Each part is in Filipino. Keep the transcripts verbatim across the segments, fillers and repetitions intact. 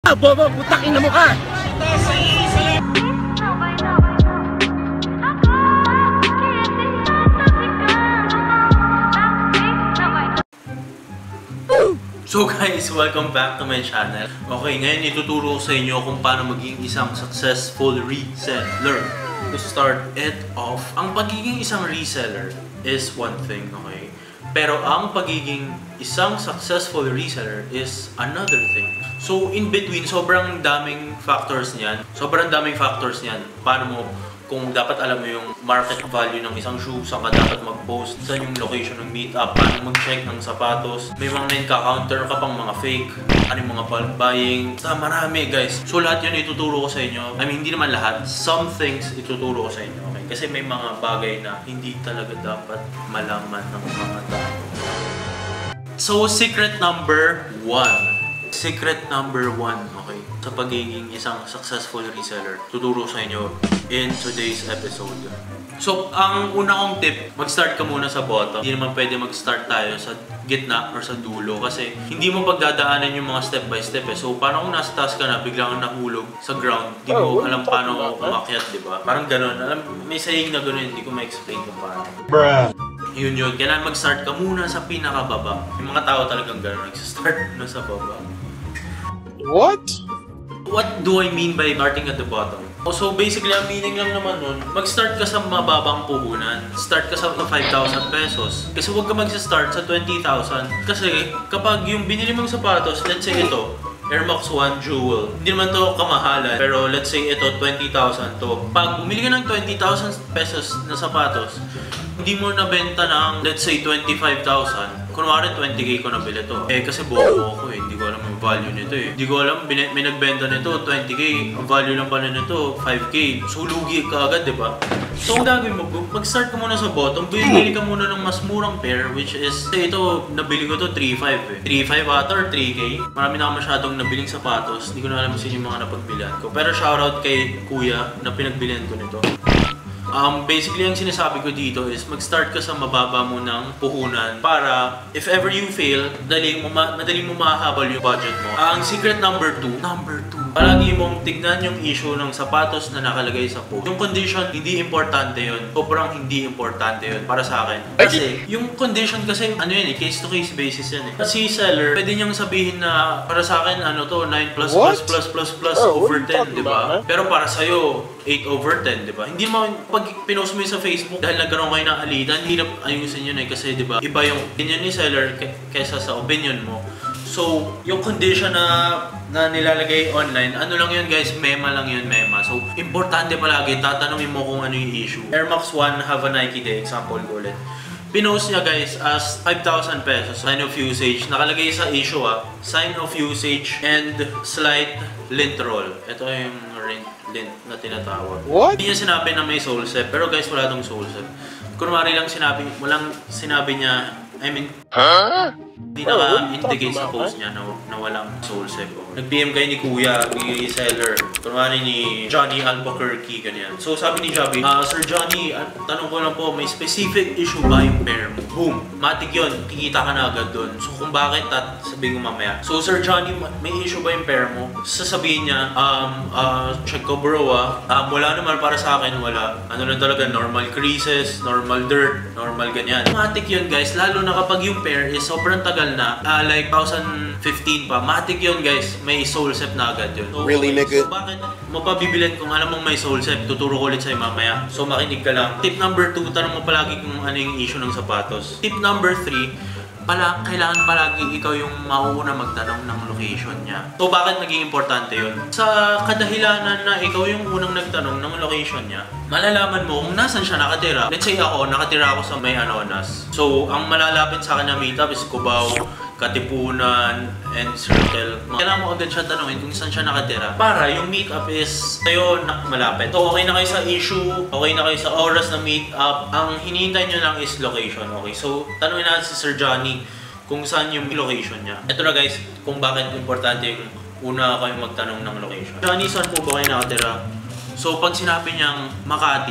Bobo, putakin na mo ka! So guys, welcome back to my channel. Okay, ngayon ituturo ko sa inyo kung paano maging isang successful reseller. To start it off, ang pagiging isang reseller is one thing, okay? Pero ang pagiging isang successful reseller is another thing. So in between, sobrang daming factors niyan. Sobrang daming factors niyan. Paano mo, kung dapat alam mo yung market value ng isang shoe, saan ka dapat mag-post, saan yung location ng meetup, paano mag-check ng sapatos, may mga nagka-counter ka pang mga fake, ano yung mga bulk buying, basta marami guys. So lahat yun ituturo ko sa inyo. I mean, hindi naman lahat. Some things ituturo ko sa inyo, okay? Kasi may mga bagay na hindi talaga dapat malaman ng mga tao. So, secret number one. Secret number one, okay? Sa pagiging isang successful reseller, tuturo sa inyo in today's episode. So, ang una kong tip, mag-start ka muna sa bottom. Hindi naman pwede mag-start tayo sa gitna or sa dulo kasi hindi mo pagdadaanan yung mga step by step eh. So, paano kung nasa taas ka na, biglang nahulog sa ground, hindi mo alam paano umakyat, di ba? Parang ganun. Alam, may saying na ganun, hindi ko ma-explain kung paano. Bruh! Yun yun. Kailangan mag-start ka muna sa pinakababa. Yung mga tao talagang ganun, nag-start na sa baba. What? What do I mean by starting at the bottom? So basically, ang meaning lang naman nun, mag-start ka sa mababang puhunan. Start ka sa five thousand pesos. Kasi huwag ka mag-start sa twenty thousand. Kasi kapag yung binili mong sapatos, let's say ito, Air Max one Jewel. Hindi naman to kamahalan, pero let's say ito, twenty thousand to. Pag bumili ka ng twenty thousand pesos na sapatos, hindi mo nabenta ng, let's say, twenty-five thousand. Kunwari, twenty K ko nabili to. Eh, kasi bobo ako eh. Hindi ko alam yung value nito eh. Hindi ko alam, may nagbenta nito, twenty K. Ang value lang pala nito, five K. So, lugi ka agad, di ba? So, ang gagawin mo, mag-start ka muna sa bottom. Bili ka muna ng mas murang pair, which is, ito, nabili ko to three five eh. three five ata or three K. Marami na ako masyadong nabiling sapatos. Hindi ko na alam sino yung mga napagbilihan ko. Pero shoutout kay Kuya na pinagbilihan ko nito. Um, basically, ang sinasabi ko dito is mag-start ka sa mababa mo ng puhunan para if ever you fail, madaling mo, ma madaling mo mahahabol yung budget mo. Ang secret number two, number two, palagi mong tignan yung issue ng sapatos na nakalagay sa post. Yung condition, hindi importante yun. Sobrang hindi importante yun para sa akin. Kasi yung condition kasi, ano yun eh, case-to-case basis yan eh. Kasi seller, pwede niyang sabihin na para sa akin, ano to, nine plus plus plus plus plus oh, over ten, di ba? Pero para sa'yo, eight over ten, di ba? Hindi mo, pag pinost mo yun sa Facebook, dahil nagkaroon kayo ng alitan, hirap ayusin yun eh. Kasi di ba, iba yung opinion ni seller kaysa sa opinion mo. So, yung condition na na nilalagay online, ano lang yun guys, mema lang yun, mema. So, importante palagi, tatanungin mo kung ano yung issue. Air Max one, have a Nike day, example ko ulit. Pinost niya guys as five thousand pesos, sign of usage. Nakalagay sa issue ah, sign of usage and slight lint roll. Ito yung lint na tinatawag. What? Hindi niya sinabi na may sole set, pero guys wala tong sole set. Kunwari lang sinabi, walang sinabi niya, I mean, huh? Hindi naka-indicate sa post niya na, na walang soul sec. Nag-B M kayo ni Kuya, ni seller. Kunwari ni Johnny Albuquerque, ganyan. So sabi ni Joby, uh, Sir Johnny, uh, tanong ko lang po, may specific issue ba yung pair mo? Boom! Matik yun, kikita ka na agad dun. So kung bakit, tat, sabihin ko mamaya. So Sir Johnny, may issue ba yung pair mo? Sasabihin niya, um, uh, check ko bro ah. Um, wala naman para sa akin, wala. Ano lang talaga, normal creases, normal dirt, normal ganyan. Matik yun guys, lalo na kapag yung pair is sobrang tagal na, uh, like twenty fifteen pa, matik yun guys, may soul set na agad yun. So, really nigga? So bakit mo pa bibilin kung alam mong may soul set? Tuturo ko ulit sa'yo mamaya. So makinig ka lang. Tip number two, tanong mo palagi kung ano yung issue ng sapatos. Tip number three, pala, kailangan palagi ikaw yung mauuna magtanong ng location niya. So bakit naging importante yun? Sa kadahilanan na ikaw yung unang nagtanong ng location niya, malalaman mo kung nasan siya nakatira. Let's say ako, nakatira ako sa May Anonas. So ang malalapit sa akin na meetup is Cubao, Katipunan, and Circle. Kailangan mo agad siya tanongin kung saan siya nakatira para yung meetup is tayo na malapit. So okay na kayo sa issue, okay na kayo sa oras na meetup. Ang hinihintay nyo lang is location. Okay, so tanongin natin si Sir Johnny kung saan yung location niya. Ito na guys, kung bakit importante yung una kayong magtanong ng location. Johnny, saan po ba kayo nakatira? So pag sinabi niyang Makati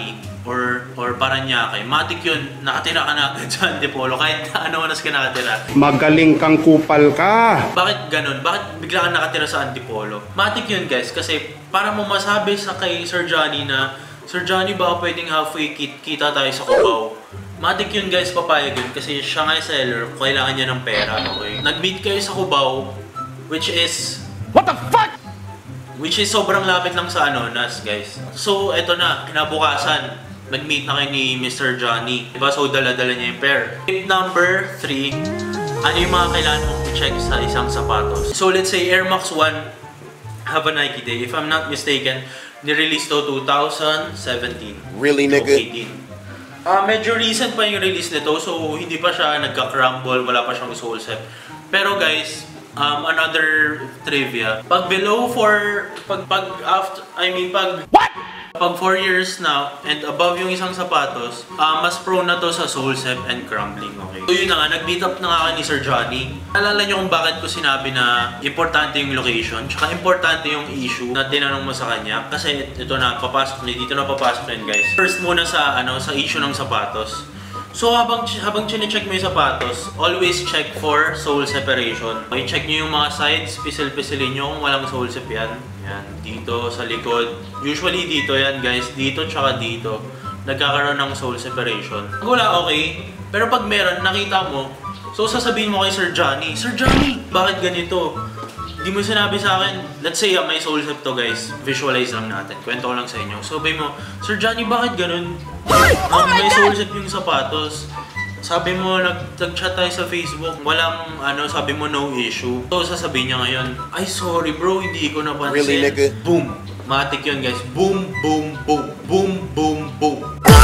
or or Paranaque, matik yun, nakatira ka na agad sa Antipolo kahit ano oras ka nakatira. Magaling kang kupal ka. Bakit ganun? Bakit bigla ka nakatira sa Antipolo? Matik yun guys, kasi para mo masabi sa kay Sir Johnny na, Sir Johnny, baka pwedeng halfway kit kita tayo sa Cubao. Matik yun guys, papayag yun kasi siya nga seller, kailangan niya ng pera, okay? Nag-meet kayo sa Cubao, which is... What the fuck? Which is sobrang lapit lang sa ano, Nas, guys. So, eto na, kinabukasan, nag-meet na kayo ni Mister Johnny. Diba? So, dala-dala niya yung pair. Tip number three, ano yung mga kailangan mong i-check sa isang sapatos? So, let's say Air Max one, have a Nike Day. If I'm not mistaken, nirelease to two thousand seventeen. Really, nigga? eighteen. Uh, medyo recent pa yung release nito, so hindi pa siya nagka-crumble, wala pa siyang sole set. Pero guys, Um, another trivia. Pag below four, pag, pag after, I mean, pag, What? Pag four years na and above yung isang sapatos, uh, mas prone na to sa sole set and crumbling, okay? So yun na nga, nag-meet up na nga ni Sir Johnny. Alala nyo kung bakit ko sinabi na importante yung location, tsaka importante yung issue na tinanong mo sa kanya. Kasi ito na, papasok na, dito na papasok na yun, guys. First muna sa, ano, sa issue ng sapatos. So habang habang chine-check mo yung sapatos, always check for sole separation. Okay, check nyo yung mga sides, pisil-pisilin nyo kung walang sole sep yan. Yan, dito sa likod. Usually dito yan guys, dito tsaka dito. Nagkakaroon ng sole separation. Pag wala, okay. Pero pag meron, nakita mo, so sasabihin mo kay Sir Johnny, Sir Johnny, bakit ganito? Hindi mo sinabi sa akin, let's say uh, may sole sep to guys, visualize lang natin, kwento ko lang sa inyo. So sabi mo, Sir Johnny, bakit ganun? Um, may sole sep yung sapatos. Sabi mo, nag-chat tayo sa Facebook, walang ano, sabi mo no issue. So sasabihin niya ngayon, ay sorry bro, hindi ko napansin. Really, nigga? Boom! Matik yun guys, boom, boom, boom, boom, boom, boom.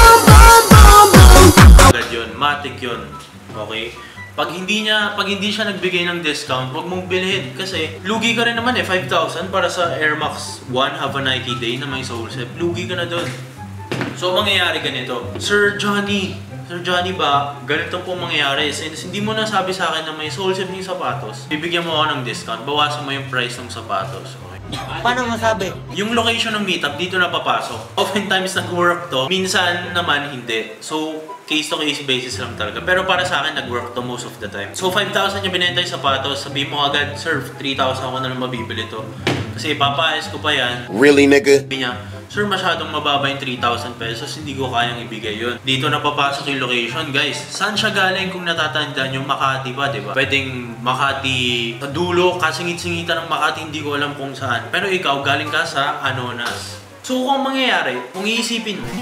Agad yun, matik yun. Okay? Pag hindi niya, pag hindi siya nagbigay ng discount, huwag mong bilhin kasi lugi ka rin naman eh, five thousand para sa Air Max one have a Nike Day na may sole sep. Lugi ka na doon. So mangyayari ganito, Sir Johnny, Sir Johnny ba, ganito po mangyayari. Since hindi mo nasabi sa akin na may sole sep yung sapatos, bibigyan mo ako ng discount, bawasan mo yung price ng sapatos. Okay? Paano masabi? Yung location ng meetup, dito na papasok. Oftentimes nag-work to, minsan naman hindi. So, case-to-case basis lang talaga. Pero para sa akin, nag-work to most of the time. So, five thousand yung binenta yung sapatos. Sabihin mo agad, sir, three thousand ako na lang mabibili to. Kasi ipapaayos ko pa yan. Really, nigga? Sabi niya, sir, masyadong mababa yung three thousand pesos. Hindi ko kayang ibigay yun. Dito na papasok yung location. Guys, saan siya galing kung natatandaan yung Makati ba, di ba? Pwedeng Makati sa dulo, kasingit-singitan ng Makati, hindi ko alam kung saan. Pero ikaw, galing ka sa Anonas. So, kung mangyayari, kung iisipin mo,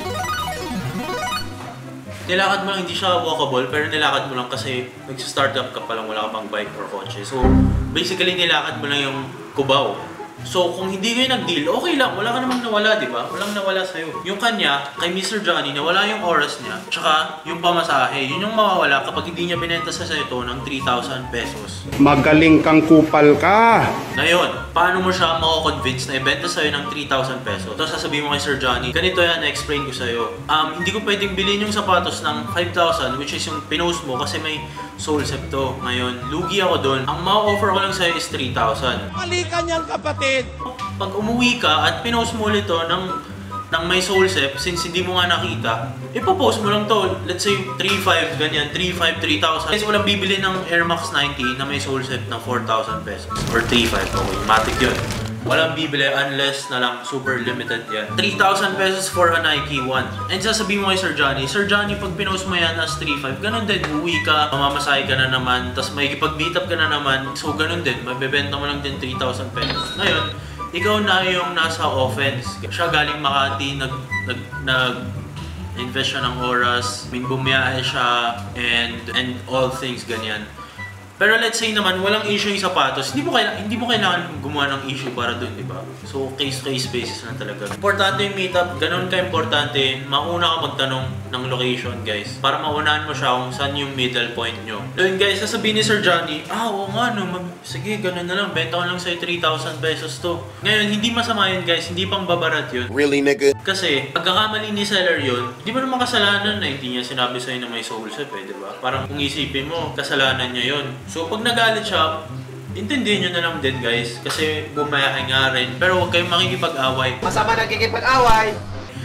nilakad mo lang, hindi siya walkable, pero nilakad mo lang kasi nag-start up ka pa lang, wala ka pang bike or kotse. So, basically, nilakad mo lang yung Cubao. So, kung hindi kayo nag-deal, okay lang. Wala ka namang nawala, di ba? Walang nawala sa'yo. Yung kanya, kay Mister Johnny, nawala yung oras niya, tsaka yung pamasahe. Yun yung mawawala kapag hindi niya binenta sa sa'yo ito ng three thousand pesos. Magaling kang kupal ka. Ngayon, paano mo siya mako-convince na ibenta sa'yo ng three thousand pesos? Ito, sasabihin mo kay Sir Johnny, ganito yan, na-explain ko sa'yo. Um, hindi ko pwedeng bilhin yung sapatos ng five thousand, which is yung pinost mo kasi may sole sep to. Ngayon, lugi ako doon. Ang ma-offer ko lang sa'yo is three thousand. Mali ka niyang kapatid! Pag umuwi ka at pinost mo ulit to ng, ng may sole sep, since hindi mo nga nakita, ipopost mo lang to. Let's say three five, ganyan, three five, three thousand. Kasi walang bibili ng Air Max ninety na may sole sep ng four thousand pesos. Or three five, okay, matik yun. Walang bibili unless na lang super limited yan. three thousand pesos for a Nike one. And sasabihin mo kay Sir Johnny, Sir Johnny, pag pinost mo yan as three five, ganun din, uwi ka, mamamasay ka na naman, tapos may ipag-beat up ka na naman, so ganun din, mabibenta mo lang din three thousand pesos. Ngayon, ikaw na yung nasa offense. Siya galing Makati, nag, nag, nag invest siya ng oras, min bumiyahe siya, and, and all things ganyan. Pero let's say naman, walang issue yung sapatos, hindi mo kailangan, hindi mo kailangan gumawa ng issue para dun, di ba? So, case-to-case basis na talaga. Importante yung meetup, ganun ka-importante, mauna ka magtanong ng location, guys. Para maunahan mo siya kung saan yung middle point nyo. Doon, guys, sasabihin ni Sir Johnny, ah, oo nga, no, mag sige, ganun na lang, benta ko lang sa'yo three thousand pesos to. Ngayon, hindi masama yun, guys, hindi pang babarat yun. Really, nigga? Kasi, pagkakamali ni seller yun, di mo naman kasalanan na hindi niya sinabi sa'yo na may sole sep, eh, di ba? Parang kung isipin mo, kasalanan niya yun. So, pag nagalit siya, intindihin nyo na lang din guys. Kasi bumayahe nga rin. Pero huwag kayong makikipag-away. Masama nagkikipag-away!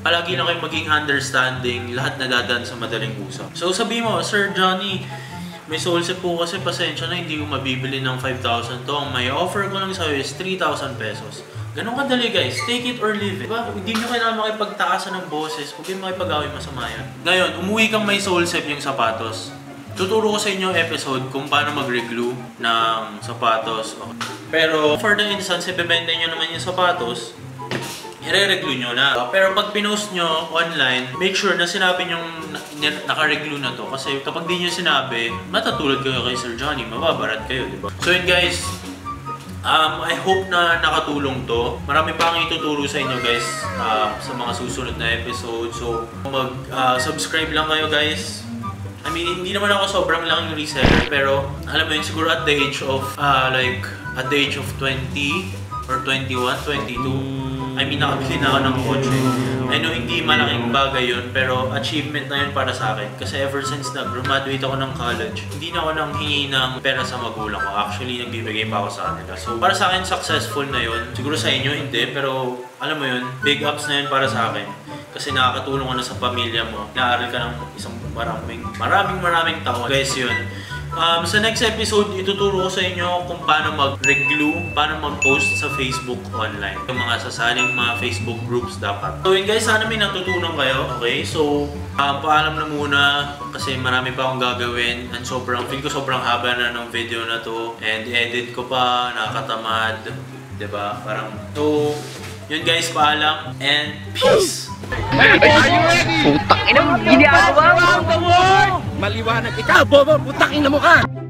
palagi lang kayo maging understanding, lahat nadadaan sa madaling usap. So sabi mo, Sir Johnny, may Soulset po kasi pasensya na hindi ko mabibili ng five thousand to. Ang may offer ko lang sa'yo is three thousand pesos. Ganun kadali guys, take it or leave it. Diba? Hindi nyo kailangan makipagtaasan ng boses, huwag yung makipag-away masama yan. Ngayon, umuwi kang may Soulset yung sapatos. Tuturo ko sa inyo episode kung paano mag-reglue ng sapatos. Okay. Pero for the instance, ibebenta nyo naman yung sapatos, i-re-reglue nyo na. Pero pag pinost nyo online, make sure na sinabi nyo naka-reglue na to. Kasi kapag di nyo sinabi, matatulad kayo kay Sir Johnny, mababarat kayo, di ba? So yun guys, um, I hope na nakatulong to. Marami pa akong ituturo sa inyo guys uh, sa mga susunod na episode. So mag-subscribe uh, lang kayo guys. I mean, hindi naman ako sobrang laking reseller, pero alam mo yun, siguro at the age of, uh, like, at the age of twenty or twenty-one, twenty-two, I mean, nakabili na ako ng kotse. I know hindi malaking bagay yun, pero achievement na yun para sa akin. Kasi ever since nag-graduate ako ng college, hindi na ako nang hingi ng pera sa magulang ko. Actually, nagbibigay pa ako sa kanila. So, para sa akin, successful na yun. Siguro sa inyo, hindi. Pero, alam mo yun, big ups na yun para sa akin. Kasi nakakatulong ka na sa pamilya mo. Naaral ka ng isang maraming, maraming maraming taon. Guys, yun. Um, sa next episode, ituturo ko sa inyo kung paano mag-reglue, paano mag-post sa Facebook online. Yung mga sasaling mga Facebook groups dapat. So yun guys, sana may natutunan kayo. Okay, so um, paalam na muna kasi marami pa akong gagawin. And sobrang, feel ko sobrang haba na ng video na to. And edit ko pa, nakakatamad. Diba? Parang, so yun guys, paalam and peace! Putang ina mo, ginagawa mo! Maliwanag ikaw, bobo, putang ina mo ka!